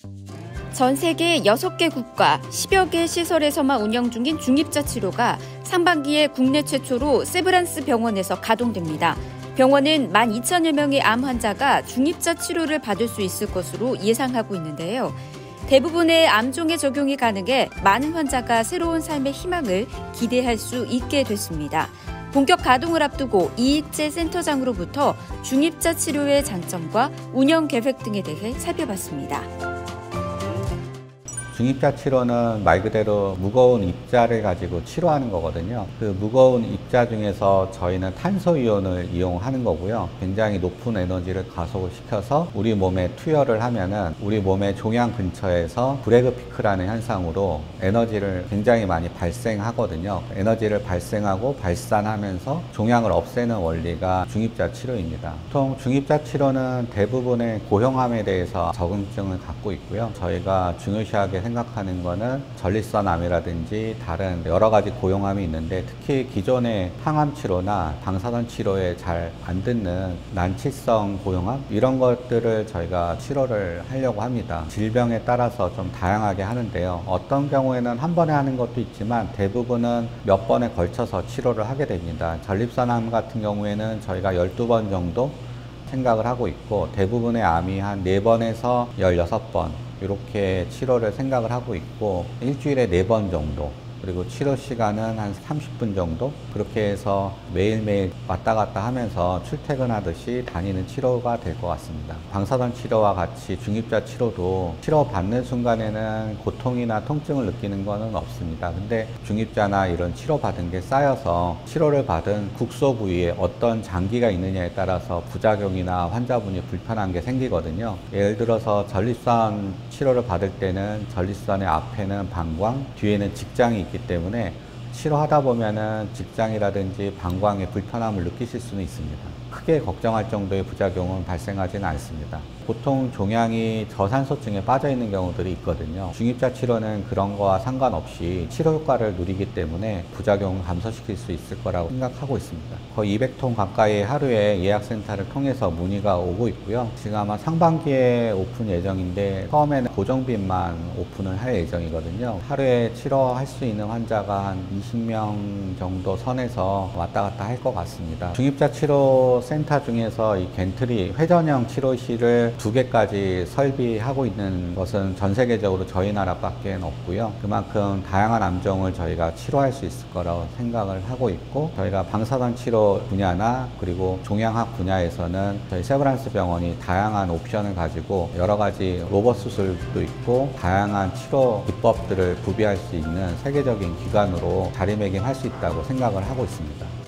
전 세계 6개 국가 10여 개 시설에서만 운영 중인 중입자 치료가 상반기에 국내 최초로 세브란스 병원에서 가동됩니다. 병원은 12,000여 명의 암 환자가 중입자 치료를 받을 수 있을 것으로 예상하고 있는데요. 대부분의 암종에 적용이 가능해 많은 환자가 새로운 삶의 희망을 기대할 수 있게 됐습니다. 본격 가동을 앞두고 이익재 센터장으로부터 중입자 치료의 장점과 운영 계획 등에 대해 살펴봤습니다. 중입자 치료는 말 그대로 무거운 입자를 가지고 치료하는 거거든요. 그 무거운 입자 중에서 저희는 탄소이온을 이용하는 거고요. 굉장히 높은 에너지를 가속을 시켜서 우리 몸에 투여를 하면은 우리 몸의 종양 근처에서 브래그 피크라는 현상으로 에너지를 굉장히 많이 발생하거든요. 에너지를 발생하고 발산하면서 종양을 없애는 원리가 중입자 치료입니다. 보통 중입자 치료는 대부분의 고형암에 대해서 적응증을 갖고 있고요. 저희가 중요시하게 생각하는 거는 전립선암이라든지 다른 여러 가지 고형암이 있는데 특히 기존의 항암 치료나 방사선 치료에 잘 안 듣는 난치성 고형암 이런 것들을 저희가 치료를 하려고 합니다. 질병에 따라서 좀 다양하게 하는데요. 어떤 경우에는 한 번에 하는 것도 있지만 대부분은 몇 번에 걸쳐서 치료를 하게 됩니다. 전립선암 같은 경우에는 저희가 12번 정도 생각을 하고 있고 대부분의 암이 한 4번에서 16번 이렇게 치료를 생각을 하고 있고 일주일에 4번 정도 그리고 치료 시간은 한 30분 정도 그렇게 해서 매일매일 왔다 갔다 하면서 출퇴근하듯이 다니는 치료가 될 것 같습니다. 방사선 치료와 같이 중입자 치료도 치료받는 순간에는 고통이나 통증을 느끼는 것은 없습니다. 근데 중입자나 이런 치료받은 게 쌓여서 치료를 받은 국소 부위에 어떤 장기가 있느냐에 따라서 부작용이나 환자분이 불편한 게 생기거든요. 예를 들어서 전립선 치료를 받을 때는 전립선의 앞에는 방광, 뒤에는 직장이 있기 때문에 치료하다 보면은 직장이라든지 방광에 불편함을 느끼실 수는 있습니다. 크게 걱정할 정도의 부작용은 발생하지는 않습니다. 보통 종양이 저산소증에 빠져 있는 경우들이 있거든요. 중입자 치료는 그런 거와 상관없이 치료 효과를 누리기 때문에 부작용을 감소시킬 수 있을 거라고 생각하고 있습니다. 거의 200통 가까이 하루에 예약센터를 통해서 문의가 오고 있고요. 지금 아마 상반기에 오픈 예정인데 처음에는 고정빈만 오픈을 할 예정이거든요. 하루에 치료할 수 있는 환자가 한 20명 정도 선에서 왔다 갔다 할 것 같습니다. 중입자 치료 센터 중에서 이 겐트리 회전형 치료실을 2개까지 설비하고 있는 것은 전 세계적으로 저희 나라밖에 없고요. 그만큼 다양한 암종을 저희가 치료할 수 있을 거라고 생각을 하고 있고 저희가 방사선 치료 분야나 그리고 종양학 분야에서는 저희 세브란스 병원이 다양한 옵션을 가지고 여러 가지 로봇 수술도 있고 다양한 치료 기법들을 구비할 수 있는 세계적인 기관으로 자리매김할 수 있다고 생각을 하고 있습니다.